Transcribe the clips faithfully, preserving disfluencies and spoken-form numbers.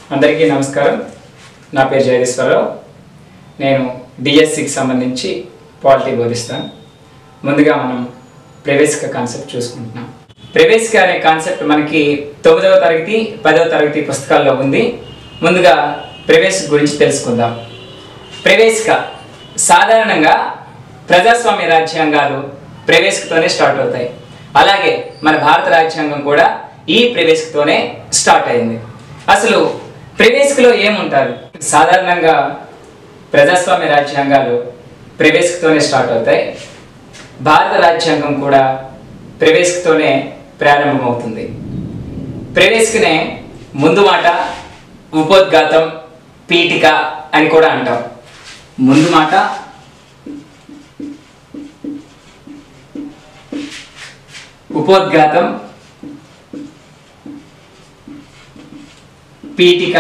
అందరికీ నమస్కారం. నా పేరు జయదేశ్వరరావు. నేను డిఎస్సికి సంబంధించి పాలిటీ బోధిస్తాను. ముందుగా మనం ప్రవేశిక కాన్సెప్ట్ చూసుకుంటున్నాం. ప్రవేశిక అనే కాన్సెప్ట్ మనకి తొమ్మిదవ తరగతి పదవ తరగతి పుస్తకాల్లో ఉంది. ముందుగా ప్రవేశిక గురించి తెలుసుకుందాం. ప్రవేశిక సాధారణంగా ప్రజాస్వామ్య రాజ్యాంగాలు ప్రవేశికతోనే స్టార్ట్ అవుతాయి. అలాగే మన భారత రాజ్యాంగం కూడా ఈ ప్రవేశికతోనే స్టార్ట్ అయింది. అసలు ప్రవేశికలో ఏముంటారు? సాధారణంగా ప్రజాస్వామ్య రాజ్యాంగాలు ప్రవేశికతోనే స్టార్ట్ అవుతాయి. భారత రాజ్యాంగం కూడా ప్రవేశికతోనే ప్రారంభమవుతుంది. ప్రవేశికనే ముందు మాట, ఉపోద్ఘాతం, పీఠిక అని కూడా అంటాం. ముందు మాట, ఉపోద్ఘాతం, పీఠిక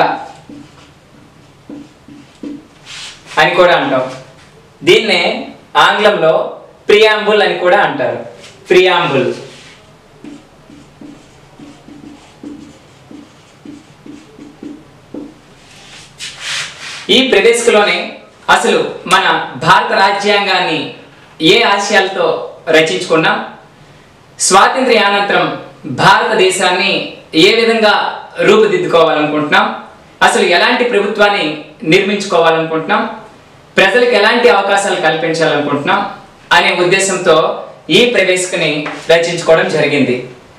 అని కూడా అంటాం. దీన్నే ఆంగ్లంలో ప్రియాంబుల్ అని కూడా అంటారు. ప్రియాంబుల్. ఈ ప్రవేశికలోనే అసలు మన భారత రాజ్యాంగాన్ని ఏ ఆశయాలతో రచించుకున్నాం, స్వాతంత్ర్యానంతరం భారతదేశాన్ని ఏ విధంగా రూపుదిద్దుకోవాలనుకుంటున్నాం, అసలు ఎలాంటి ప్రభుత్వాన్ని నిర్మించుకోవాలనుకుంటున్నాం, ప్రజలకు ఎలాంటి అవకాశాలు కల్పించాలనుకుంటున్నాం అనే ఉద్దేశంతో ఈ ప్రవేశికని రచించుకోవడం జరిగింది.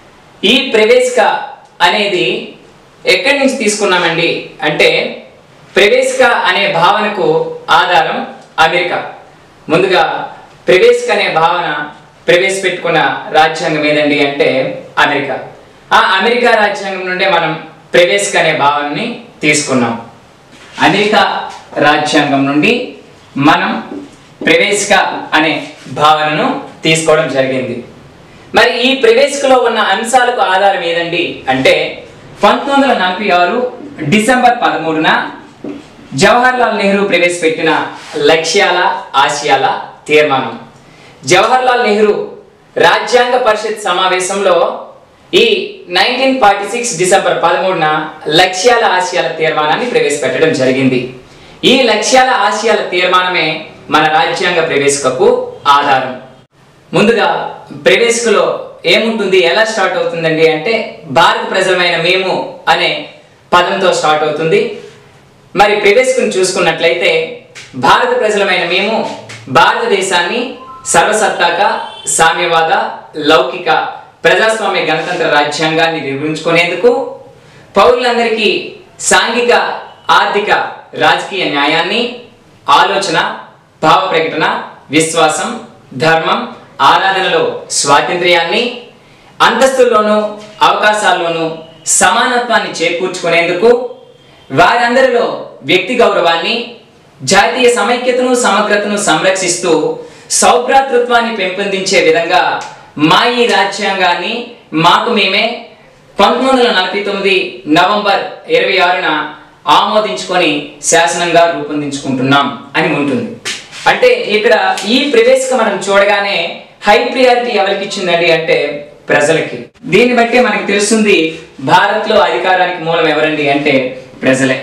ఈ ప్రవేశిక అనేది ఎక్కడి నుంచి తీసుకున్నామండి అంటే, ప్రవేశిక అనే భావనకు ఆధారం అమెరికా. ముందుగా ప్రవేశిక అనే భావన ప్రవేశపెట్టుకున్న రాజ్యాంగం ఏదండి అంటే అమెరికా. ఆ అమెరికా రాజ్యాంగం నుండే మనం ప్రవేశిక అనే భావనని తీసుకున్నాం. అమెరికా రాజ్యాంగం నుండి మనం ప్రవేశిక అనే భావనను తీసుకోవడం జరిగింది. మరి ఈ ప్రవేశికలో ఉన్న అంశాలకు ఆధారం ఏదండి అంటే, పంతొమ్మిది వందల నలభై ఆరు డిసెంబర్ పదమూడున జవహర్లాల్ నెహ్రూ ప్రవేశపెట్టిన లక్ష్యాల ఆశయాల తీర్మానం. జవహర్లాల్ నెహ్రూ రాజ్యాంగ పరిషత్ సమావేశంలో ఈ నైన్టీన్ ఫార్టీ సిక్స్ డిసెంబర్ పదమూడున లక్ష్యాల ఆశయాల తీర్మానాన్ని ప్రవేశపెట్టడం జరిగింది. ఈ లక్ష్యాల ఆశయాల తీర్మానమే మన రాజ్యాంగ ప్రవేశికకు ఆధారం. ముందుగా ప్రవేశికలో ఏముంటుంది, ఎలా స్టార్ట్ అవుతుందండి అంటే, భారత ప్రజలమైన మేము అనే పదంతో స్టార్ట్ అవుతుంది. మరి ప్రవేశికను చూసుకున్నట్లయితే, భారత ప్రజలమైన మేము భారతదేశాన్ని సర్వసత్తాక, సామ్యవాద, లౌకిక, ప్రజాస్వామ్య గణతంత్ర రాజ్యాంగాన్ని నిర్మించుకునేందుకు పౌరులందరికీ సాంఘిక, ఆర్థిక, రాజకీయ న్యాయాన్ని, ఆలోచన, భావ ప్రకటన, విశ్వాసం, ధర్మం, ఆరాధనలో స్వాతంత్ర్యాన్ని, అంతస్తుల్లోనూ అవకాశాల్లోనూ సమానత్వాన్ని చేకూర్చుకునేందుకు, వారందరిలో వ్యక్తి గౌరవాన్ని, జాతీయ సమైక్యతను, సమగ్రతను సంరక్షిస్తూ సౌభ్రాతృత్వాన్ని పెంపొందించే విధంగా మా ఈ రాజ్యాంగాన్ని మాకు మేమే పంతొమ్మిది వందల నలభై తొమ్మిది నవంబర్ ఇరవై ఆరున ఆమోదించుకొని శాసనంగా రూపొందించుకుంటున్నాం అని ఉంటుంది. అంటే ఇక్కడ ఈ ప్రవేశిక మనం చూడగానే హై ప్రియారిటీ ఎవరికి ఇచ్చిందండి అంటే ప్రజలకి. దీన్ని బట్టి మనకి తెలుస్తుంది భారత్లో అధికారానికి మూలం ఎవరండి అంటే ప్రజలే.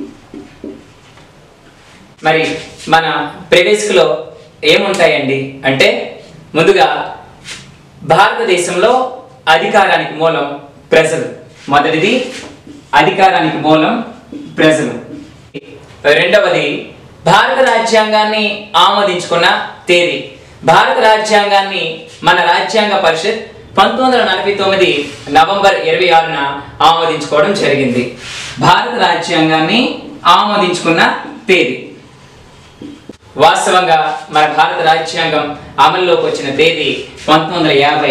మరి మన ప్రవేశికలో ఏముంటాయండి అంటే, ముందుగా భారతదేశంలో అధికారానికి మూలం ప్రజలు. మొదటిది అధికారానికి మూలం ప్రజలు. రెండవది భారత రాజ్యాంగాన్ని ఆమోదించుకున్న తేదీ. భారత రాజ్యాంగాన్ని మన రాజ్యాంగ పరిషత్ పంతొమ్మిది వందల నలభై తొమ్మిది నవంబర్ ఇరవై ఆరున ఆమోదించుకోవడం జరిగింది. భారత రాజ్యాంగాన్ని ఆమోదించుకున్న తేదీ. వాస్తవంగా మన భారత రాజ్యాంగం అమల్లోకి వచ్చిన తేదీ పంతొమ్మిది వందల యాభై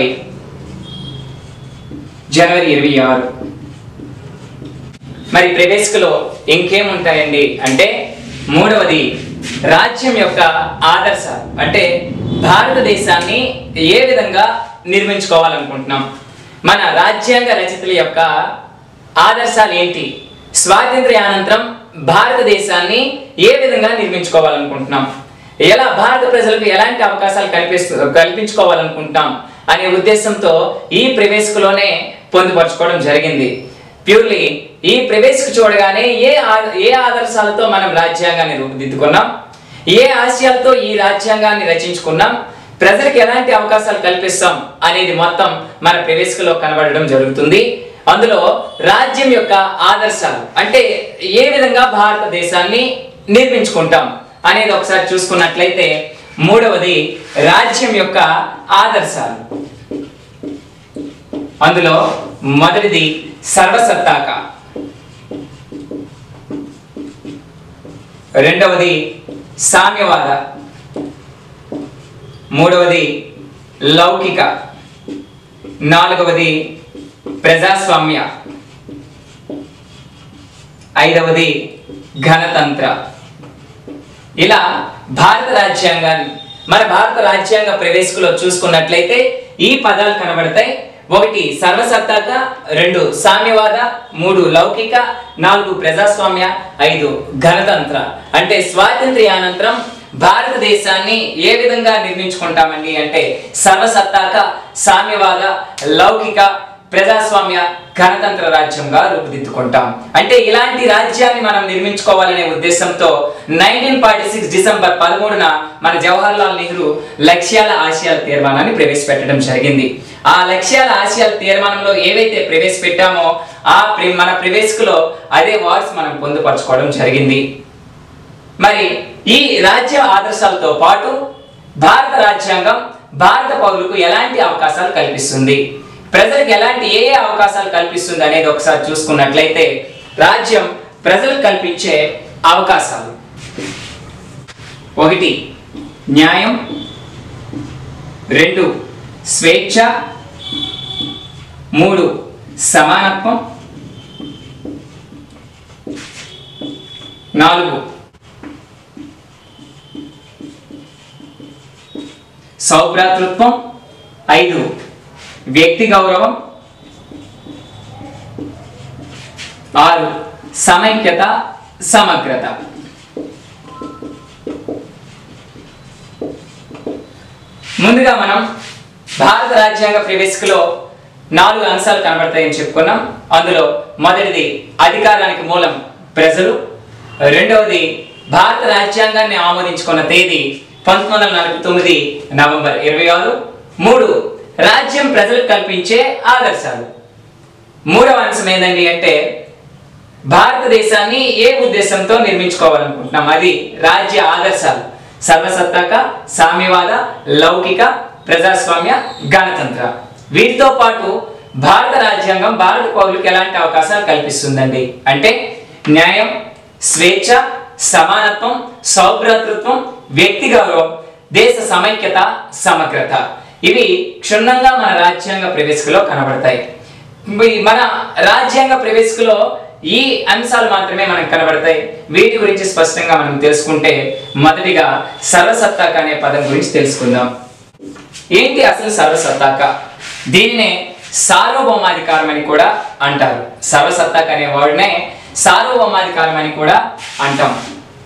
జనవరి ఇరవై ఆరు. మరి ప్రవేశికలో ఇంకేముంటాయండి అంటే, మూడవది రాజ్యం యొక్క ఆదర్శాలు. అంటే భారతదేశాన్ని ఏ విధంగా నిర్మించుకోవాలనుకుంటున్నాం, మన రాజ్యాంగ రచయితల యొక్క ఆదర్శాలు ఏంటి, స్వాతంత్ర్యానంతరం భారతదేశాన్ని ఏ విధంగా నిర్మించుకోవాలనుకుంటున్నాం, ఎలా భారత ప్రజలకు ఎలాంటి అవకాశాలు కల్పిస్తూ కల్పించుకోవాలనుకుంటాం అనే ఉద్దేశంతో ఈ ప్రవేశికలోనే పొందుపరచుకోవడం జరిగింది. ప్యూర్లీ ఈ ప్రవేశకు చూడగానే ఏ ఏ ఆదర్శాలతో మనం రాజ్యాంగాన్ని రూపుదిద్దుకున్నాం, ఏ ఆశయాలతో ఈ రాజ్యాంగాన్ని రచించుకున్నాం, ప్రజలకు ఎలాంటి అవకాశాలు కల్పిస్తాం అనేది మొత్తం మన ప్రవేశకులో కనబడడం జరుగుతుంది. అందులో రాజ్యం యొక్క ఆదర్శాలు అంటే ఏ విధంగా భారతదేశాన్ని నిర్మించుకుంటాం అనేది ఒకసారి చూసుకున్నట్లయితే మూడవది రాజ్యం యొక్క ఆదర్శాలు. అందులో మొదటిది సర్వసత్తాక, రెండవది సామ్యవాద, మూడవది లౌకిక, నాలుగవది ప్రజాస్వామ్య, ఐదవది గణతంత్ర. ఇలా భారత రాజ్యాంగాన్ని మన భారత రాజ్యాంగ ప్రవేశకులో చూసుకున్నట్లయితే ఈ పదాలు కనబడతాయి. ఒకటి సర్వసత్తాక, రెండు సామ్యవాద, మూడు లౌకిక, నాలుగు ప్రజాస్వామ్య, ఐదు గణతంత్ర. అంటే స్వాతంత్ర్యానంతరం భారతదేశాన్ని ఏ విధంగా నిర్మించుకుంటామండి అంటే సర్వసత్తాక, సామ్యవాద, లౌకిక, ప్రజాస్వామ్య, గణతంత్ర రాజ్యంగా రూపుదిద్దుకుంటాం. అంటే ఇలాంటి రాజ్యాన్ని మనం నిర్మించుకోవాలనే ఉద్దేశంతో నైన్టీన్ ఫార్టీ సిక్స్ డిసెంబర్ పదమూడున మన జవహర్ లాల్ నెహ్రూ లక్ష్యాల ఆశయాల తీర్మానాన్ని ప్రవేశపెట్టడం జరిగింది. ఆ లక్ష్యాల ఆశయాల తీర్మానంలో ఏవైతే ప్రవేశపెట్టామో ఆ మన ప్రవేశకులో అదే వర్డ్స్ మనం పొందుపరచుకోవడం జరిగింది. మరి ఈ రాజ్య ఆదర్శాలతో పాటు భారత రాజ్యాంగం భారత పౌరులకు ఎలాంటి అవకాశాలు కల్పిస్తుంది, ప్రజలకు ఎలాంటి ఏ ఏ అవకాశాలు కల్పిస్తుంది అనేది ఒకసారి చూసుకున్నట్లయితే రాజ్యం ప్రజలకు కల్పించే అవకాశాలు ఒకటి న్యాయం, రెండు స్వేచ్ఛ, మూడు సమానత్వం, నాలుగు సౌభ్రాతృత్వం, ఐదు వ్యక్తి గౌరవం, ఆరు సమైక్యత సమగ్రత. ముందుగా మనం భారత రాజ్యాంగ ప్రవేశికలో నాలుగు అంశాలు కనబడతాయని చెప్పుకున్నాం. అందులో మొదటిది అధికారానికి మూలం ప్రజలు, రెండవది భారత రాజ్యాంగాన్ని ఆమోదించుకున్న తేదీ పంతొమ్మిది వందల నలభై తొమ్మిది నవంబర్ ఇరవై ఆరు, మూడు రాజ్యం ప్రజలకు కల్పించే ఆదర్శాలు. మూడవ అంశం ఏంటండి అంటే భారతదేశాన్ని ఏ ఉద్దేశంతో నిర్మించుకోవాలనుకుంటున్నాం, అది రాజ్య ఆదర్శాలు సర్వసత్తాక, సామ్యవాద, లౌకిక, ప్రజాస్వామ్య, గణతంత్ర. వీటితో పాటు భారత రాజ్యాంగం భారత పౌరులకు ఎలాంటి అవకాశాలు కల్పిస్తుందండి అంటే న్యాయం, స్వేచ్ఛ, సమానత్వం, సౌభ్రాతృత్వం, వ్యక్తి గౌరవం, దేశ సమైక్యత, సమగ్రత. ఇవి క్షుణ్ణంగా మన రాజ్యాంగ ప్రవేశికలో కనబడతాయి. మన రాజ్యాంగ ప్రవేశికలో ఈ అంశాలు మాత్రమే మనకు కనబడతాయి. వీటి గురించి స్పష్టంగా మనం తెలుసుకుంటే మొదటిగా సర్వసత్తాక అనే పదం గురించి తెలుసుకుందాం. ఏంటి అసలు సర్వసత్తాక? దీనినే సార్వభౌమాధికారం అని కూడా అంటారు. సర్వసత్తాక అనే వర్డ్నే సార్వభౌమాధికారం అని కూడా అంటాం.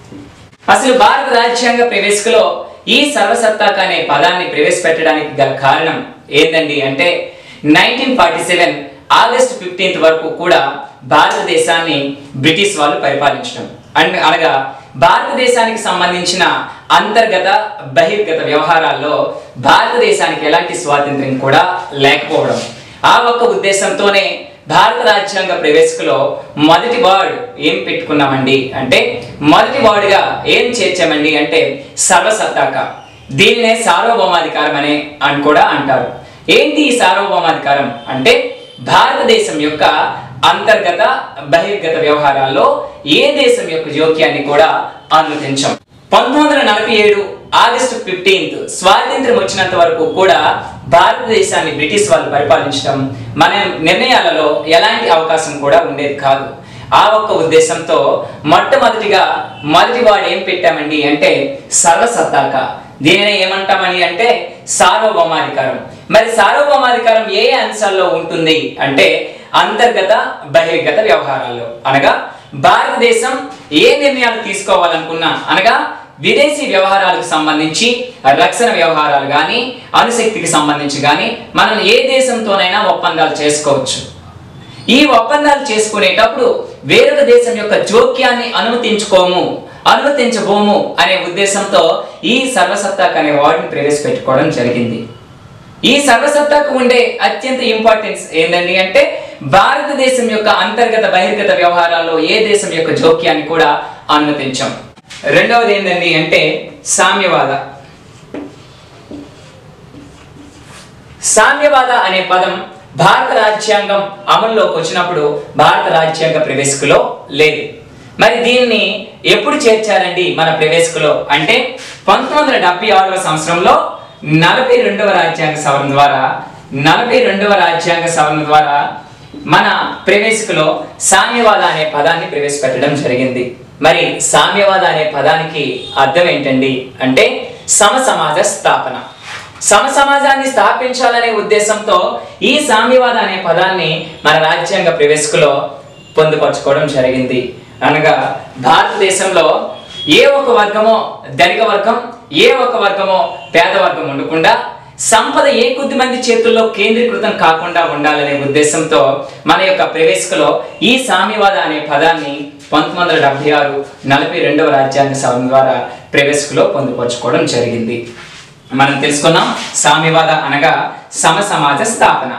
అసలు భారత రాజ్యాంగ ప్రవేశికలో ఈ సర్వసత్తాక అనే పదాన్ని ప్రవేశపెట్టడానికి గల కారణం ఏంటండి అంటే nineteen forty seven August fifteenth వరకు కూడా భారతదేశాన్ని బ్రిటిష్ వాళ్ళు పరిపాలించడం. అండ్ అనగా భారతదేశానికి సంబంధించిన అంతర్గత బహిర్గత వ్యవహారాల్లో భారతదేశానికి ఎలాంటి స్వాతంత్ర్యం కూడా లేకపోవడం. ఆ ఒక్క ఉద్దేశంతోనే భారత రాజ్యాంగ ప్రవేశికలో మొదటి వర్డ్ ఏం పెట్టుకున్నామండి అంటే మొదటి వర్డ్గా ఏం చేర్చామండి అంటే సర్వసత్తాక. దీనినే సార్వభౌమాధికారం అనే అని కూడా అంటారు. ఏంటి ఈ సార్వభౌమాధికారం అంటే భారతదేశం యొక్క అంతర్గత బహిర్గత వ్యవహారాల్లో ఏ దేశం యొక్క జోక్యాన్ని కూడా అనుమతించం. పంతొమ్మిది వందల నలభై ఏడు ఆగస్టు ఫిఫ్టీన్త్ స్వాతంత్ర్యం వచ్చినంత వరకు కూడా భారతదేశాన్ని బ్రిటిష్ వాళ్ళు పరిపాలించడం, మన నిర్ణయాలలో ఎలాంటి అవకాశం కూడా ఉండేది కాదు. ఆ ఒక్క ఉద్దేశంతో మొట్టమొదటిగా మొదటి వాడు ఏం పెట్టామండి అంటే సర్వసత్తాక. దీనినే ఏమంటామని అంటే సార్వభౌమాధికారం. మరి సార్వభౌమాధికారం ఏ అంశాల్లో ఉంటుంది అంటే అంతర్గత బహిర్గత వ్యవహారాల్లో. అనగా భారతదేశం ఏ నిర్ణయాలు తీసుకోవాలనుకున్నా అనగా విదేశీ వ్యవహారాలకు సంబంధించి రక్షణ వ్యవహారాలు కానీ అణుశక్తికి సంబంధించి కానీ మనం ఏ దేశంతోనైనా ఒప్పందాలు చేసుకోవచ్చు. ఈ ఒప్పందాలు చేసుకునేటప్పుడు వేరొక దేశం యొక్క జోక్యాన్ని అనుమతించుకోము అనుమతించబోము అనే ఉద్దేశంతో ఈ సర్వసత్తాక్ అనే వర్డ్ని ప్రవేశపెట్టుకోవడం జరిగింది. ఈ సర్వసత్తాకు ఉండే అత్యంత ఇంపార్టెన్స్ ఏంటండి అంటే భారతదేశం యొక్క అంతర్గత బహిర్గత వ్యవహారాల్లో ఏ దేశం యొక్క జోక్యాన్ని కూడా అనుమతించాం. రెండవది ఏంటండి అంటే సామ్యవాద. సామ్యవాద అనే పదం భారత రాజ్యాంగం అమల్లోకి వచ్చినప్పుడు భారత రాజ్యాంగ ప్రవేశికలో లేదు. మరి దీన్ని ఎప్పుడు చేర్చారండి మన ప్రవేశికలో అంటే పంతొమ్మిది వందల డెబ్బై ఆరవ సంవత్సరంలో నలభై రెండవ రాజ్యాంగ సవరణ ద్వారా నలభై రెండవ రాజ్యాంగ సవరణ ద్వారా మన ప్రవేశికలో సామ్యవాద అనే పదాన్ని ప్రవేశపెట్టడం జరిగింది. మరి సామ్యవాద అనే పదానికి అర్థం ఏంటండి అంటే సమసమాజ స్థాపన. సమసమాజాన్ని స్థాపించాలనే ఉద్దేశంతో ఈ సామ్యవాద అనే పదాన్ని మన రాజ్యాంగ ప్రవేశికలో పొందుపరచుకోవడం జరిగింది. అనగా భారతదేశంలో ఏ ఒక వర్గమో ధనిక వర్గం ఏ ఒక వర్గమో పేద వర్గం ఉండకుండా సంపద ఏ కొద్ది మంది చేతుల్లో కేంద్రీకృతం కాకుండా ఉండాలనే ఉద్దేశంతో మన యొక్క ప్రవేశికలో ఈ సామ్యవాద అనే పదాన్ని పంతొమ్మిది వందల డెబ్బై ఆరు నలభై రెండవ రాజ్యాంగ సవరణ ద్వారా ప్రవేశికలో పొందుపరచుకోవడం జరిగింది. మనం తెలుసుకున్నాం సామ్యవాద అనగా సమసమాజ స్థాపన.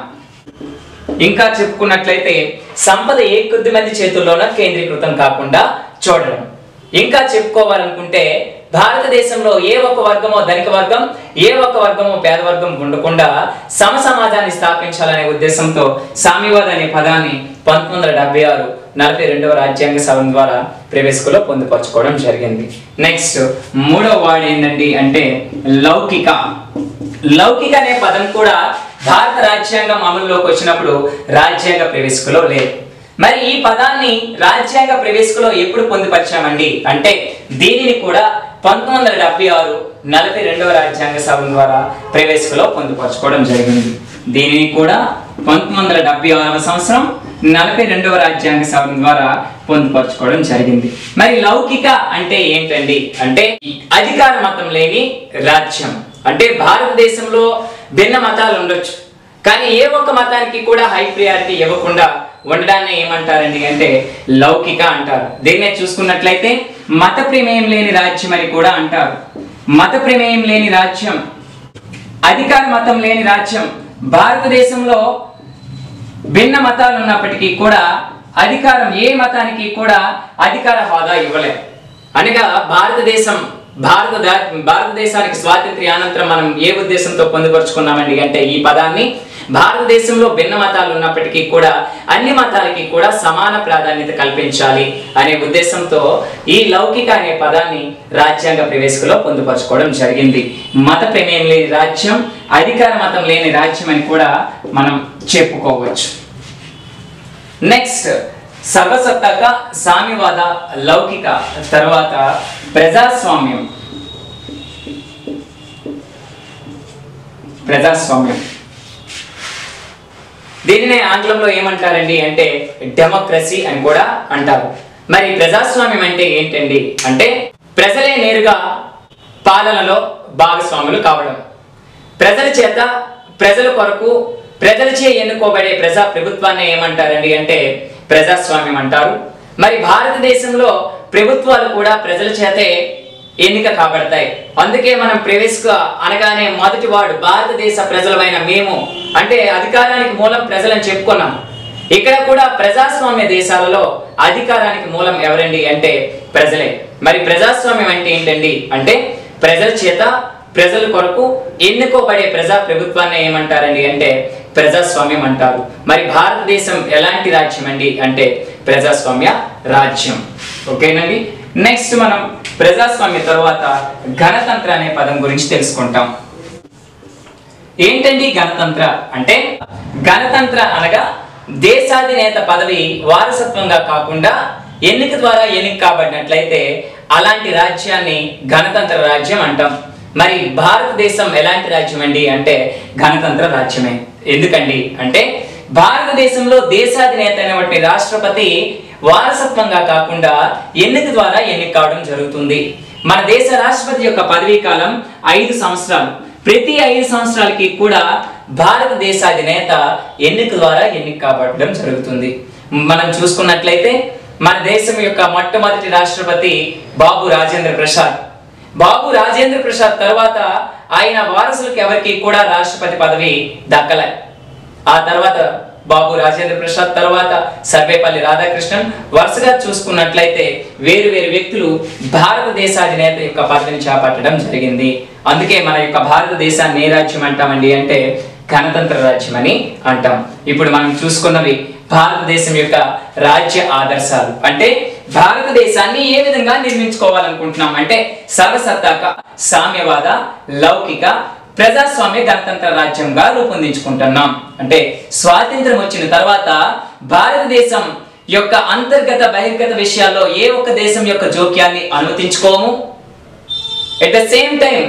ఇంకా చెప్పుకున్నట్లయితే సంపద ఏ కొద్ది మంది చేతుల్లోనూ కేంద్రీకృతం కాకుండా చూడడం. ఇంకా చెప్పుకోవాలనుకుంటే భారతదేశంలో ఏ ఒక్క వర్గమో ధనిక వర్గం ఏ ఒక్క వర్గమో పేద వర్గం ఉండకుండా సమ సమాజాన్ని స్థాపించాలనే ఉద్దేశంతో సామ్యవాద అనే పదాన్ని పంతొమ్మిది వందల డెబ్బై ఆరు నలభై రెండవ రాజ్యాంగ సవరణ ద్వారా ప్రవేశికలో పొందుపరచుకోవడం జరిగింది. నెక్స్ట్ మూడవ వర్డ్ ఏంటండి అంటే లౌకిక. లౌకిక అనే పదం కూడా భారత రాజ్యాంగం అమలులోకి వచ్చినప్పుడు రాజ్యాంగ ప్రవేశికలో లేదు. మరి ఈ పదాన్ని రాజ్యాంగ ప్రవేశికలో ఎప్పుడు పొందుపరిచామండి అంటే దీనిని కూడా పంతొమ్మిది వందల డెబ్బై ఆరు నలభై రెండవ రాజ్యాంగ సవరణ ద్వారా ప్రవేశికలో పొందుపరచుకోవడం జరిగింది. దీనిని కూడా పంతొమ్మిది వందల డెబ్బై ఆరవ సంవత్సరం నలభై రెండవ రాజ్యాంగ సవరణ ద్వారా పొందుపరచుకోవడం జరిగింది. మరి లౌకిక అంటే ఏంటండి అంటే అధికార మతం లేని రాజ్యం. అంటే భారతదేశంలో భిన్న మతాలు ఉండొచ్చు కానీ ఏ ఒక్క మతానికి కూడా హై ప్రియారిటీ ఇవ్వకుండా ఉండడాన్ని ఏమంటారండి అంటే లౌకిక అంటారు. దీన్నే చూసుకున్నట్లయితే మత ప్రమేయం లేని రాజ్యం అని కూడా అంటారు. మత ప్రమేయం లేని రాజ్యం అధికార మతం లేని రాజ్యం. భారతదేశంలో భిన్న మతాలు ఉన్నప్పటికీ కూడా అధికారం ఏ మతానికి కూడా అధికార హోదా ఇవ్వలేదు. అనగా భారతదేశం భారత భారతదేశానికి స్వాతంత్ర్య అనంతరం మనం ఏ ఉద్దేశంతో పొందుపరుచుకున్నామండి అంటే ఈ పదాన్ని భారతదేశంలో భిన్న మతాలు ఉన్నప్పటికీ కూడా అన్ని మతాలకి కూడా సమాన ప్రాధాన్యత కల్పించాలి అనే ఉద్దేశంతో ఈ లౌకిక అనే పదాన్ని రాజ్యాంగ ప్రవేశికలో పొందుపరచుకోవడం జరిగింది. మత ప్రమేయం లేని రాజ్యం అధికార మతం లేని రాజ్యం అని కూడా మనం చెప్పుకోవచ్చు. నెక్స్ట్ సర్వసత్తాక సామ్యవాద లౌకిక తర్వాత ప్రజాస్వామ్యం. ప్రజాస్వామ్యం దీనినే ఆంగ్లంలో ఏమంటారండి అంటే డెమోక్రసీ అని కూడా అంటారు. మరి ప్రజాస్వామ్యం అంటే ఏంటండి అంటే ప్రజలే నేరుగా పాలనలో భాగస్వాములు కావడం. ప్రజల చేత ప్రజల కొరకు ప్రజలచే ఎన్నుకోబడే ప్రజా ప్రభుత్వాన్ని ఏమంటారండి అంటే ప్రజాస్వామ్యం అంటారు. మరి భారతదేశంలో ప్రభుత్వాలు కూడా ప్రజల చేతే ఎన్నిక కాబడతాయి. అందుకే మనం ప్రవేశిక అనగానే మొదటి వాడు భారతదేశ ప్రజలమైన మేము అంటే అధికారానికి మూలం ప్రజలని చెప్పుకున్నాం. ఇక్కడ కూడా ప్రజాస్వామ్య దేశాలలో అధికారానికి మూలం ఎవరండి అంటే ప్రజలే. మరి ప్రజాస్వామ్యం అంటే ఏంటండి అంటే ప్రజల చేత ప్రజల కొరకు ఎన్నుకోబడే ప్రజా ప్రభుత్వాన్ని ఏమంటారండి అంటే ప్రజాస్వామ్యం అంటారు. మరి భారతదేశం ఎలాంటి రాజ్యం అండి అంటే ప్రజాస్వామ్య రాజ్యం. ఓకేనండి. నెక్స్ట్ మనం ప్రజాస్వామ్య తర్వాత గణతంత్ర అనే పదం గురించి తెలుసుకుంటాం. ఏంటండి గణతంత్ర అంటే గణతంత్ర అనగా దేశాధినేత పదవి వారసత్వంగా కాకుండా ఎన్నిక ద్వారా ఎన్నిక కాబడినట్లయితే అలాంటి రాజ్యాన్ని గణతంత్ర రాజ్యం అంటాం. మరి భారతదేశం ఎలాంటి రాజ్యం అండి అంటే గణతంత్ర రాజ్యమే. ఎందుకండి అంటే భారతదేశంలో దేశాధినేత అయినటువంటి రాష్ట్రపతి వారసత్వంగా కాకుండా ఎన్నిక ద్వారా ఎన్నిక కావడం జరుగుతుంది. మన దేశ రాష్ట్రపతి యొక్క పదవీ కాలం ఐదు సంవత్సరాలు. ప్రతి ఐదు సంవత్సరాలకి కూడా భారతదేశ అధినేత ఎన్నిక ద్వారా ఎన్నిక కాబట్టడం జరుగుతుంది. మనం చూసుకున్నట్లయితే మన దేశం యొక్క మొట్టమొదటి రాష్ట్రపతి బాబు రాజేంద్ర ప్రసాద్. బాబు రాజేంద్ర ప్రసాద్ తర్వాత ఆయన వారసులకు ఎవరికి కూడా రాష్ట్రపతి పదవి దక్కలే. ఆ తర్వాత బాబు రాజేంద్ర ప్రసాద్ తర్వాత సర్వేపల్లి రాధాకృష్ణన్, వరుసగా చూసుకున్నట్లయితే వేరు వేరు వ్యక్తులు భారతదేశ అధినేత యొక్క పదవిని చేపట్టడం జరిగింది. అందుకే మన యొక్క భారతదేశాన్ని ఏ రాజ్యం అంటామండి అంటే గణతంత్ర రాజ్యం అని అంటాం. ఇప్పుడు మనం చూసుకున్నవి భారతదేశం యొక్క రాజ్య ఆదర్శాలు. అంటే భారతదేశాన్ని ఏ విధంగా నిర్మించుకోవాలనుకుంటున్నాం అంటే సర్వసత్తాక, సామ్యవాద, లౌకిక, ప్రజాస్వామ్య గణతంత్ర రాజ్యంగా రూపొందించుకుంటున్నాం. అంటే స్వాతంత్రం వచ్చిన తర్వాత భారతదేశం యొక్క అంతర్గత బహిర్గత విషయాల్లో ఏ ఒక్క దేశం యొక్క జోక్యాన్ని అనుమతించుకోము. ఎట్ ద సేమ్ టైం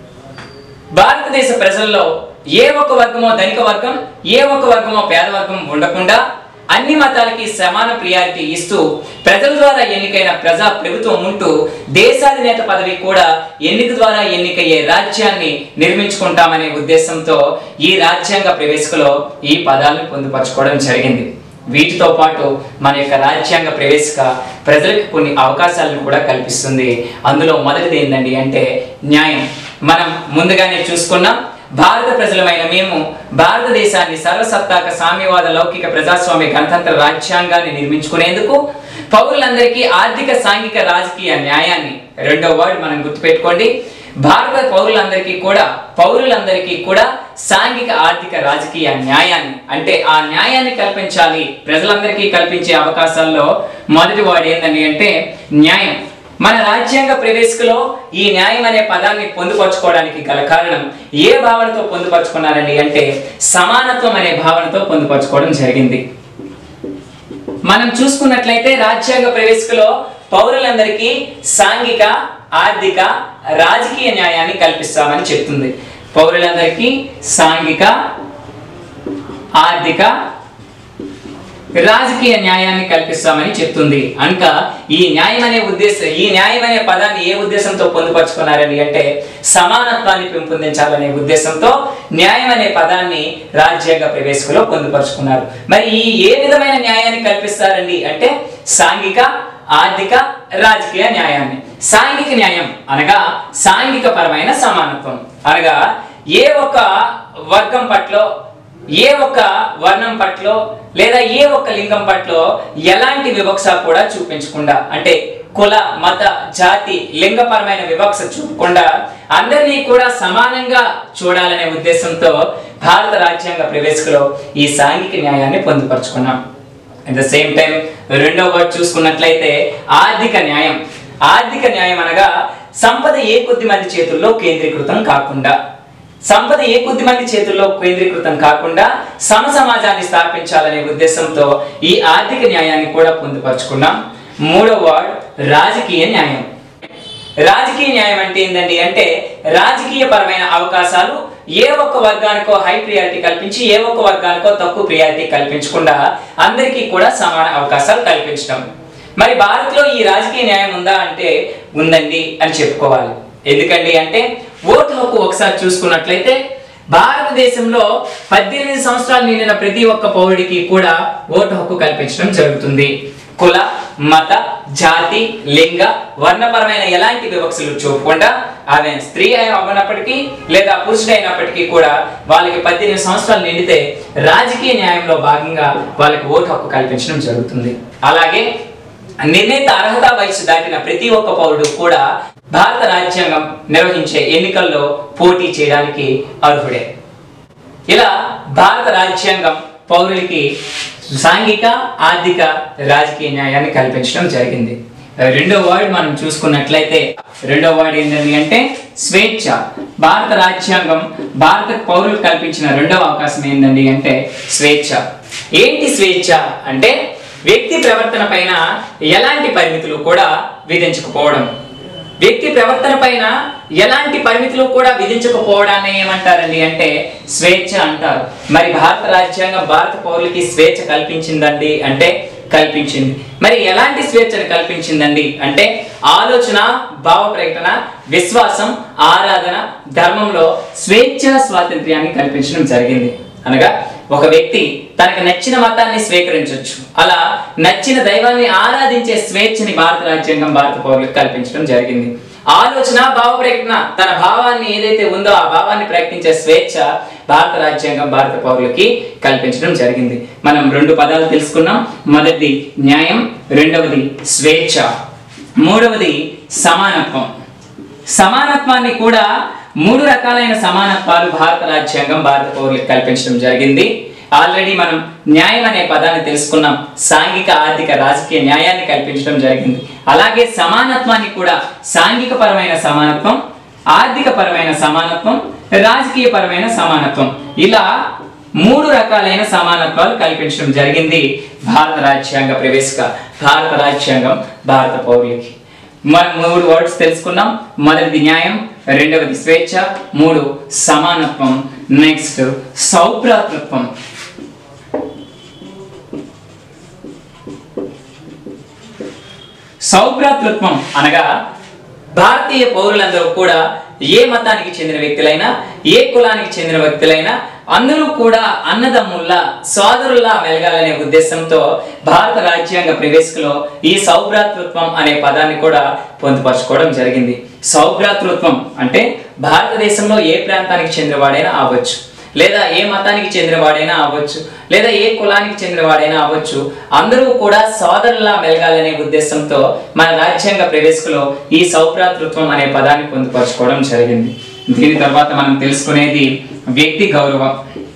భారతదేశ ప్రజల్లో ఏ ఒక్క వర్గమో ధనిక వర్గం, ఏ ఒక్క వర్గమో పేద వర్గం ఉండకుండా అన్ని మతాలకి సమాన ప్రియారిటీ ఇస్తూ ప్రజల ద్వారా ఎన్నికైన ప్రజా ప్రభుత్వం ఉంటూ దేశాధినేత పదవి కూడా ఎన్నిక ద్వారా ఎన్నికయ్యే రాజ్యాన్ని నిర్మించుకుంటామనే ఉద్దేశంతో ఈ రాజ్యాంగ ప్రవేశికలో ఈ పదాలను పొందుపరచుకోవడం జరిగింది. వీటితో పాటు మన యొక్క రాజ్యాంగ ప్రవేశిక ప్రజలకు కొన్ని అవకాశాలను కూడా కల్పిస్తుంది. అందులో మొదటిది ఏంటండి అంటే న్యాయం. మనం ముందుగానే చూసుకున్నాం, భారత ప్రజలమైన మేము భారతదేశాన్ని సర్వసత్తాక, సామ్యవాద, లౌకిక, ప్రజాస్వామ్య గణతంత్ర రాజ్యాంగాన్ని నిర్మించుకునేందుకు పౌరులందరికీ ఆర్థిక, సాంఘిక, రాజకీయ న్యాయాన్ని, రెండో వర్డ్ మనం గుర్తుపెట్టుకోండి, భారత పౌరులందరికీ కూడా పౌరులందరికీ కూడా సాంఘిక, ఆర్థిక, రాజకీయ న్యాయాన్ని, అంటే ఆ న్యాయాన్ని కల్పించాలి. ప్రజలందరికీ కల్పించే అవకాశాల్లో మొదటి వర్డ్ ఏంటండి అంటే న్యాయం. మన రాజ్యాంగ ప్రవేశికలో ఈ న్యాయం అనే పదాన్ని పొందుపరచుకోవడానికి గల కారణం ఏ భావనతో పొందుపరచుకున్నారండి అంటే సమానత్వం అనే భావనతో పొందుపరచుకోవడం జరిగింది. మనం చూసుకున్నట్లయితే రాజ్యాంగ ప్రవేశికలో పౌరులందరికీ సాంఘిక, ఆర్థిక, రాజకీయ న్యాయాన్ని కల్పిస్తామని చెప్తుంది. పౌరులందరికీ సాంఘిక, ఆర్థిక, రాజకీయ న్యాయాన్ని కల్పిస్తామని చెప్తుంది. అనక ఈ న్యాయం అనే ఉద్దేశం ఈ న్యాయం అనే పదాన్ని ఏ ఉద్దేశంతో పొందుపరుచుకున్నారని అంటే సమానత్వాన్ని పెంపొందించాలనే ఉద్దేశంతో న్యాయం అనే పదాన్ని రాజ్యాంగ ప్రవేశికలో పొందుపరుచుకున్నారు. మరి ఈ ఏ విధమైన న్యాయాన్ని కల్పిస్తారండి అంటే సాంఘిక, ఆర్థిక, రాజకీయ న్యాయాన్ని. సాంఘిక న్యాయం అనగా సాంఘిక పరమైన సమానత్వం, అనగా ఏ ఒక్క వర్గం పట్ల, ఏ ఒక్క వర్ణం పట్ల లేదా ఏ ఒక్క లింగం పట్ల ఎలాంటి వివక్ష కూడా చూపించకుండా, అంటే కుల, మత, జాతి, లింగపరమైన వివక్ష చూపకుండా అందరినీ కూడా సమానంగా చూడాలనే ఉద్దేశంతో భారత రాజ్యాంగ ప్రవేశికలో ఈ సాంఘిక న్యాయాన్ని పొందుపరుచుకున్నాం. అట్ ద సేమ్ టైం రెండో వర్డ్ చూసుకున్నట్లయితే ఆర్థిక న్యాయం. ఆర్థిక న్యాయం అనగా సంపద ఏ కొద్ది మంది చేతుల్లో కేంద్రీకృతం కాకుండా, సంపద ఏ కొద్ది మంది చేతుల్లో కేంద్రీకృతం కాకుండా సమ సమాజాన్ని స్థాపించాలనే ఉద్దేశంతో ఈ ఆర్థిక న్యాయాన్ని కూడా పొందుపరుచుకున్నాం. మూడో వర్డ్ రాజకీయ న్యాయం. రాజకీయ న్యాయం అంటే ఏంటండి అంటే రాజకీయ పరమైన అవకాశాలు ఏ ఒక్క వర్గానికో హై ప్రియారిటీ కల్పించి ఏ ఒక్క వర్గానికో తక్కువ ప్రియారిటీ కల్పించకుండా అందరికీ కూడా సమాన అవకాశాలు కల్పించడం. మరి భారత్లో ఈ రాజకీయ న్యాయం ఉందా అంటే ఉందండి అని చెప్పుకోవాలి. ఎందుకండి అంటే ఓటు హక్కు ఒకసారి చూసుకున్నట్లయితే భారతదేశంలో పద్దెనిమిది సంవత్సరాలు నిండిన ప్రతి ఒక్క పౌరుడికి కూడా ఓటు హక్కు కల్పించడం జరుగుతుంది. కుల, మత, జాతి, లింగ, వర్ణపరమైన ఎలాంటి వివక్షలు చూపకుండా ఆమె స్త్రీ అవ్వనప్పటికీ లేదా పురుషుడు అయినప్పటికీ కూడా వాళ్ళకి పద్దెనిమిది సంవత్సరాలు నిండితే రాజకీయ న్యాయంలో భాగంగా వాళ్ళకి ఓటు హక్కు కల్పించడం జరుగుతుంది. అలాగే నిర్ణీత అర్హత వయసు దాటిన ప్రతి ఒక్క పౌరుడు కూడా భారత రాజ్యాంగం నిర్వహించే ఎన్నికల్లో పోటీ చేయడానికి అర్హుడే. ఇలా భారత రాజ్యాంగం పౌరులకి సాంఘిక, ఆర్థిక, రాజకీయ న్యాయాన్ని కల్పించడం జరిగింది. రెండో వర్డ్ మనం చూసుకున్నట్లయితే రెండో వర్డ్ ఏంటండి అంటే స్వేచ్ఛ. భారత రాజ్యాంగం భారత పౌరులకు కల్పించిన రెండవ అవకాశం ఏంటండి అంటే స్వేచ్ఛ. ఏంటి స్వేచ్ఛ అంటే వ్యక్తి ప్రవర్తన పైన ఎలాంటి పరిమితులు కూడా విధించకపోవడం. వ్యక్తి ప్రవర్తన పైన ఎలాంటి పరిమితులు కూడా విధించకపోవడాన్ని ఏమంటారండి అంటే స్వేచ్ఛ అంటారు. మరి భారత రాజ్యాంగం భారత పౌరులకి స్వేచ్ఛ కల్పించిందండి అంటే కల్పించింది. మరి ఎలాంటి స్వేచ్ఛను కల్పించిందండి అంటే ఆలోచన, భావ ప్రకటన, విశ్వాసం, ఆరాధన, ధర్మంలో స్వేచ్ఛ స్వాతంత్ర్యాన్ని కల్పించడం జరిగింది. అనగా ఒక వ్యక్తి తనకు నచ్చిన మతాన్ని స్వీకరించవచ్చు, అలా నచ్చిన దైవాన్ని ఆరాధించే స్వేచ్ఛని భారత రాజ్యాంగం భారత పౌరులకు కల్పించడం జరిగింది. ఆలోచన, భావ ప్రకటన, తన భావాన్ని ఏదైతే ఉందో ఆ భావాన్ని ప్రకటించే స్వేచ్ఛ భారత రాజ్యాంగం భారత పౌరులకి కల్పించడం జరిగింది. మనం రెండు పదాలు తెలుసుకున్నాం. మొదటిది న్యాయం, రెండవది స్వేచ్ఛ, మూడవది సమానత్వం. సమానత్వాన్ని కూడా మూడు రకాలైన సమానత్వాలు భారత రాజ్యాంగం భారత పౌరులకు కల్పించడం జరిగింది. ఆల్రెడీ మనం న్యాయం అనే పదాన్ని తెలుసుకున్నాం. సాంఘిక, ఆర్థిక, రాజకీయ న్యాయాన్ని కల్పించడం జరిగింది. అలాగే సమానత్వాన్ని కూడా సాంఘిక పరమైన సమానత్వం, ఆర్థిక పరమైన సమానత్వం, రాజకీయ పరమైన సమానత్వం, ఇలా మూడు రకాలైన సమానత్వాలు కల్పించడం జరిగింది భారత రాజ్యాంగ ప్రవేశిక భారత రాజ్యాంగం భారత పౌరులకి. మనం మూడు వర్డ్స్ తెలుసుకున్నాం. మొదటిది న్యాయం, రెండవది స్వేచ్ఛ, మూడు సమానత్వం, నెక్స్ట్ సౌభ్రాతృత్వం. సౌభ్రాతృత్వం అనగా భారతీయ పౌరులందరూ కూడా ఏ మతానికి చెందిన వ్యక్తులైనా, ఏ కులానికి చెందిన వ్యక్తులైనా అందరూ కూడా అన్నదమ్ముల్లా, సోదరుల్లా మెలగాలనే ఉద్దేశంతో భారత రాజ్యాంగ ప్రవేశికలో ఈ సౌభ్రాతృత్వం అనే పదాన్ని కూడా పొందుపరచుకోవడం జరిగింది. సౌభ్రాతృత్వం అంటే భారతదేశంలో ఏ ప్రాంతానికి చెందినవాడైనా అవ్వచ్చు, లేదా ఏ మతానికి చెందినవాడైనా అవ్వచ్చు, లేదా ఏ కులానికి చెందినవాడైనా అవ్వచ్చు, అందరూ కూడా సోదరులా మెలగాలనే ఉద్దేశంతో మన రాజ్యాంగ ప్రవేశికలో ఈ సౌభ్రాతృత్వం అనే పదాన్ని పొందుపరచుకోవడం జరిగింది. దీని తర్వాత మనం తెలుసుకునేది వ్యక్తి గౌరవం.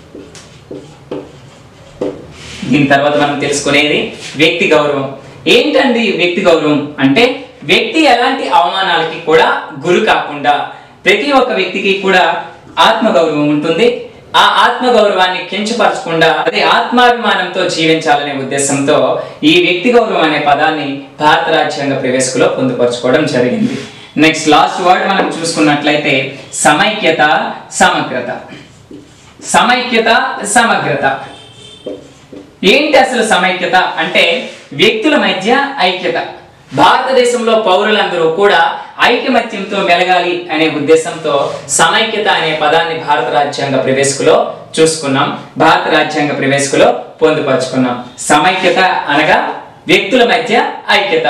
దీని తర్వాత మనం తెలుసుకునేది వ్యక్తి గౌరవం. ఏంటండి వ్యక్తి గౌరవం అంటే వ్యక్తి ఎలాంటి అవమానాలకి కూడా గురి కాకుండా ప్రతి ఒక్క వ్యక్తికి కూడా ఆత్మగౌరవం ఉంటుంది. ఆ ఆత్మగౌరవాన్ని కించపరచకుండా అదే ఆత్మాభిమానంతో జీవించాలనే ఉద్దేశంతో ఈ వ్యక్తి గౌరవం అనే పదాన్ని భారత రాజ్యాంగ ప్రవేశికలో పొందుపరచుకోవడం జరిగింది. నెక్స్ట్ లాస్ట్ వర్డ్ మనం చూసుకున్నట్లయితే సమైక్యత, సమగ్రత. సమైక్యత, సమగ్రత ఏంటి అసలు సమైక్యత అంటే వ్యక్తుల మధ్య ఐక్యత. భారతదేశంలో పౌరులందరూ కూడా ఐకమత్యంతో మెలగాలి అనే ఉద్దేశంతో సమైక్యత అనే పదాన్ని భారత రాజ్యాంగ ప్రవేశికలో చూసుకున్నాం, భారత రాజ్యాంగ ప్రవేశికలో పొందుపరుచుకున్నాం. సమైక్యత అనగా వ్యక్తుల మధ్య ఐక్యత,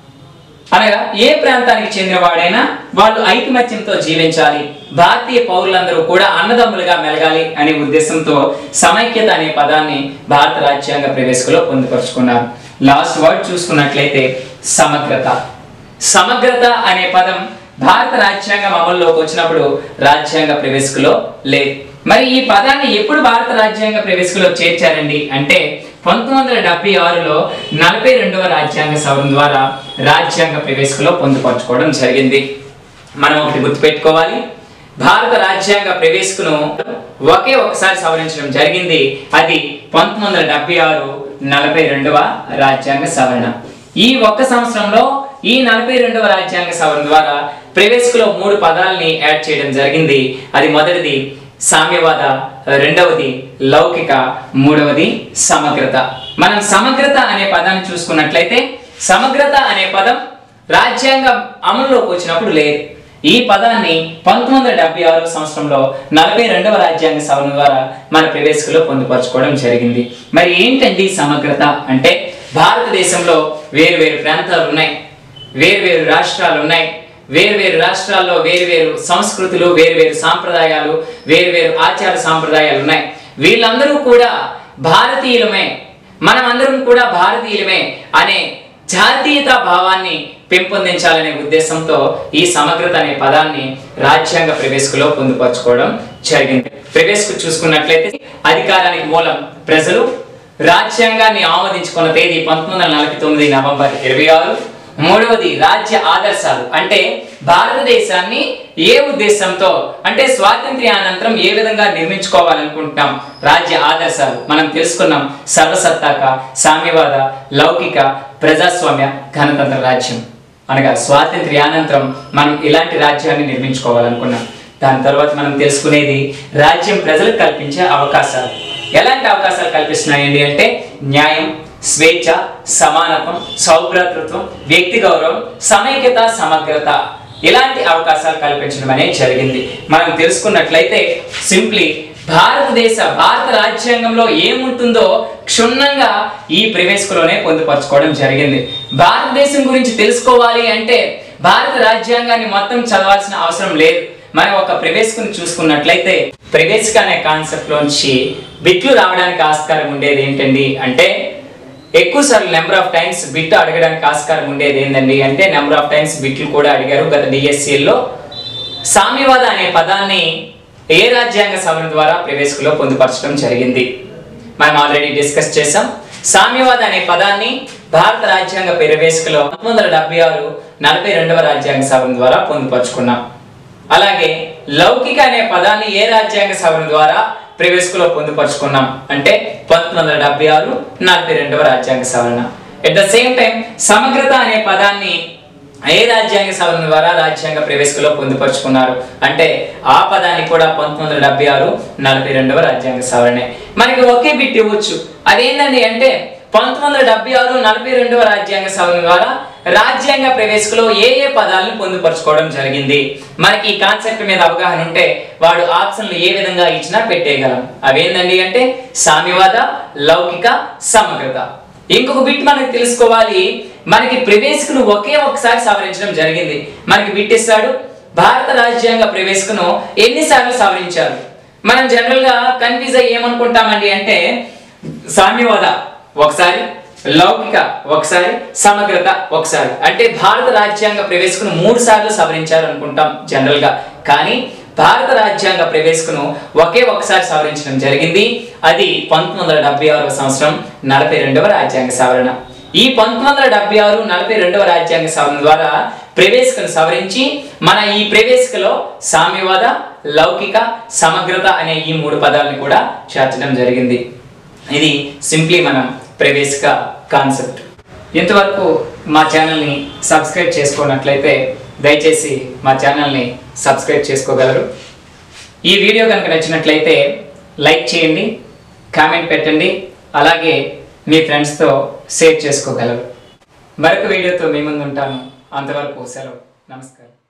అనగా ఏ ప్రాంతానికి చెందిన వాడైనా వాళ్ళు ఐకమత్యంతో జీవించాలి, భారతీయ పౌరులందరూ కూడా అన్నదమ్ములుగా మెలగాలి అనే ఉద్దేశంతో సమైక్యత అనే పదాన్ని భారత రాజ్యాంగ ప్రవేశికలో పొందుపరుచుకున్నారు. లాస్ట్ వర్డ్ చూసుకున్నట్లయితే సమగ్రత. సమగ్రత అనే పదం భారత రాజ్యాంగం అమల్లోకి వచ్చినప్పుడు రాజ్యాంగ ప్రవేశికలో లేదు. మరి ఈ పదాన్ని ఎప్పుడు భారత రాజ్యాంగ ప్రవేశికలో చేర్చారండి అంటే పంతొమ్మిది వందల డెబ్బై ఆరులో నలభై రెండవ రాజ్యాంగ సవరణ ద్వారా రాజ్యాంగ ప్రవేశికలో పొందుపరచుకోవడం జరిగింది. మనం ఒకటి గుర్తుపెట్టుకోవాలి, భారత రాజ్యాంగ ప్రవేశికను ఒకే ఒకసారి సవరించడం జరిగింది. అది పంతొమ్మిది వందల డెబ్బై ఆరు నలభై రెండవ రాజ్యాంగ సవరణ. ఈ ఒక్క సంవత్సరంలో ఈ నలభై రెండవ రాజ్యాంగ సవరణ ద్వారా ప్రవేశికలో మూడు పదాలని యాడ్ చేయడం జరిగింది. అది మొదటిది సామ్యవాద, రెండవది లౌకిక, మూడవది సమగ్రత. మనం సమగ్రత అనే పదాన్ని చూసుకున్నట్లయితే సమగ్రత అనే పదం రాజ్యాంగం అమలులోకి వచ్చినప్పుడు లేదు. ఈ పదాన్ని పంతొమ్మిది వందల డెబ్బై ఆరు సంవత్సరంలో నలభై రెండవ రాజ్యాంగ సవరణ ద్వారా మన ప్రవేశికలో పొందుపరచుకోవడం జరిగింది. మరి ఏంటండి సమగ్రత అంటే భారతదేశంలో వేరు వేరు ప్రాంతాలు ఉన్నాయి, వేరు వేరు రాష్ట్రాలు ఉన్నాయి, వేరు వేరు రాష్ట్రాల్లో వేరు వేరు సంస్కృతులు, వేరు వేరు సాంప్రదాయాలు, వేరు వేరు ఆచార సాంప్రదాయాలు ఉన్నాయి. వీళ్ళందరూ కూడా భారతీయులమే, మనం అందరం కూడా భారతీయులమే అనే జాతీయతా భావాన్ని పెంపొందించాలనే ఉద్దేశంతో ఈ సమగ్రత అనే పదాన్ని రాజ్యాంగ ప్రవేశికలో పొందుపరచుకోవడం జరిగింది. ప్రవేశిక చూసుకున్నట్లయితే అధికారానికి మూలం ప్రజలు, రాజ్యాంగాన్ని ఆమోదించుకున్న తేదీ పంతొమ్మిది వందల నలభై తొమ్మిది నవంబర్ ఇరవై ఆరు. మూడవది రాజ్య ఆదర్శాలు అంటే భారతదేశాన్ని ఏ ఉద్దేశంతో అంటే స్వాతంత్ర్యానంతరం ఏ విధంగా నిర్మించుకోవాలనుకుంటున్నాం, రాజ్య ఆదర్శాలు మనం తెలుసుకున్నాం. సర్వసత్తాక, సామ్యవాద, లౌకిక, ప్రజాస్వామ్య, గణతంత్ర రాజ్యం అనగా స్వాతంత్ర్యానంతరం మనం ఇలాంటి రాజ్యాన్ని నిర్మించుకోవాలనుకున్నాం. దాని తర్వాత మనం తెలుసుకునేది రాజ్యం ప్రజలకు కల్పించే అవకాశాలు. ఎలాంటి అవకాశాలు కల్పిస్తున్నాయండి అంటే న్యాయం, స్వేచ్ఛ, సమానత్వం, సౌభ్రాతృత్వం, వ్యక్తి గౌరవం, సమైక్యత, సమగ్రత ఇలాంటి అవకాశాలు కల్పించడం అనేది జరిగింది. మనం తెలుసుకున్నట్లయితే సింప్లీ భారతదేశ భారత రాజ్యాంగంలో ఏముంటుందో క్షుణ్ణంగా ఈ ప్రవేశకులోనే పొందుపరచుకోవడం జరిగింది. భారతదేశం గురించి తెలుసుకోవాలి అంటే భారత రాజ్యాంగాన్ని మొత్తం చదవాల్సిన అవసరం లేదు. మనం ఒక ప్రవేశకుని చూసుకున్నట్లయితే ప్రవేశిక అనే కాన్సెప్ట్ లోంచి బిట్లు రావడానికి ఆస్కారం ఉండేది ఏంటండి అంటే ఎక్కువ సార్లు నెంబర్ ఆఫ్ టైమ్స్ బిట్ అడగడానికి ఆస్కారం ఉండేది ఏంటండి అంటే నెంబర్ ఆఫ్ టైమ్స్ బిట్లు కూడా అడిగారు గత డిఎస్సిలో. సామ్యవాద అనే పదాన్ని ఏ రాజ్యాంగ సవరణ ద్వారా ప్రవేశకులో పొందుపరచడం జరిగింది మనం ఆల్రెడీ డిస్కస్ చేసాం. సామ్యవాద అనే పదాన్ని భారత రాజ్యాంగ ప్రవేశకులో పంతొమ్మిది వందల డెబ్బై ఆరు నలభై రెండవ రాజ్యాంగ సవరణ ద్వారా పొందుపరుచుకున్నాం. అలాగే లౌకిక అనే పదాన్ని ఏ రాజ్యాంగ సవరణ ద్వారా ప్రవేశకులో పొందుపరుచుకున్నాం అంటే పంతొమ్మిది వందల డెబ్బై ఆరు నలభై రెండవ రాజ్యాంగ సవరణ. ఎట్ ద సేమ్ టైం సమగ్రత అనే పదాన్ని ఏ రాజ్యాంగ సవరణ ద్వారా రాజ్యాంగ ప్రవేశకులో పొందుపరుచుకున్నారు అంటే ఆ పదాన్ని కూడా పంతొమ్మిది వందల డెబ్బై ఆరు నలభై రెండవ రాజ్యాంగ సవరణే. మనకి ఒకే బిట్ ఇవ్వచ్చు. అదేంటండి అంటే పంతొమ్మిది వందల డెబ్బై ఆరు నలభై రెండవ రాజ్యాంగ సవరణ ద్వారా రాజ్యాంగ ప్రవేశకులో ఏ ఏ పదాలను పొందుపరచుకోవడం జరిగింది. మనకి ఈ కాన్సెప్ట్ మీద అవగాహన ఉంటే వాడు ఆప్షన్లు ఏ విధంగా ఇచ్చినా పెట్టేయగలం. అవేందండి అంటే సామ్యవాద, లౌకిక, సమగ్రత. ఇంకొక బిట్ మనకి తెలుసుకోవాలి. మనకి ప్రవేశకును ఒకే ఒకసారి సవరించడం జరిగింది. మనకి బిట్ ఇస్తాడు భారత రాజ్యాంగ ప్రవేశకును ఎన్నిసార్లు సవరించారు. మనం జనరల్ గా కన్ఫ్యూజ్ అయ్యి ఏమనుకుంటామండి అంటే సామ్యవాద ఒకసారి, లౌకిక ఒకసారి, సమగ్రత ఒకసారి అంటే భారత రాజ్యాంగ ప్రవేశకును మూడు సార్లు సవరించారు అనుకుంటాం జనరల్ గా. కానీ భారత రాజ్యాంగ ప్రవేశకును ఒకే ఒకసారి సవరించడం జరిగింది. అది పంతొమ్మిది వందల డెబ్బై ఆరవ సంవత్సరం నలభై రెండవ రాజ్యాంగ సవరణ. ఈ పంతొమ్మిది వందల డెబ్బై ఆరు నలభై రెండవ రాజ్యాంగ సవరణ ద్వారా ప్రవేశికను సవరించి మన ఈ ప్రవేశికలో సామ్యవాద, లౌకిక, సమగ్రత అనే ఈ మూడు పదాలను కూడా చేర్చడం జరిగింది. ఇది సింప్లీ మనం ప్రవేశిక కాన్సెప్ట్. ఇంతవరకు మా ఛానల్ని సబ్స్క్రైబ్ చేసుకున్నట్లయితే దయచేసి మా ఛానల్ని సబ్స్క్రైబ్ చేసుకోగలరు. ఈ వీడియో కనుక నచ్చినట్లయితే లైక్ చేయండి, కామెంట్ పెట్టండి, అలాగే మీ ఫ్రెండ్స్తో షేర్ చేసుకోగలరు. మరొక వీడియోతో మీ ముందు ఉంటాను. అంతవరకు సెలవు. నమస్కారం.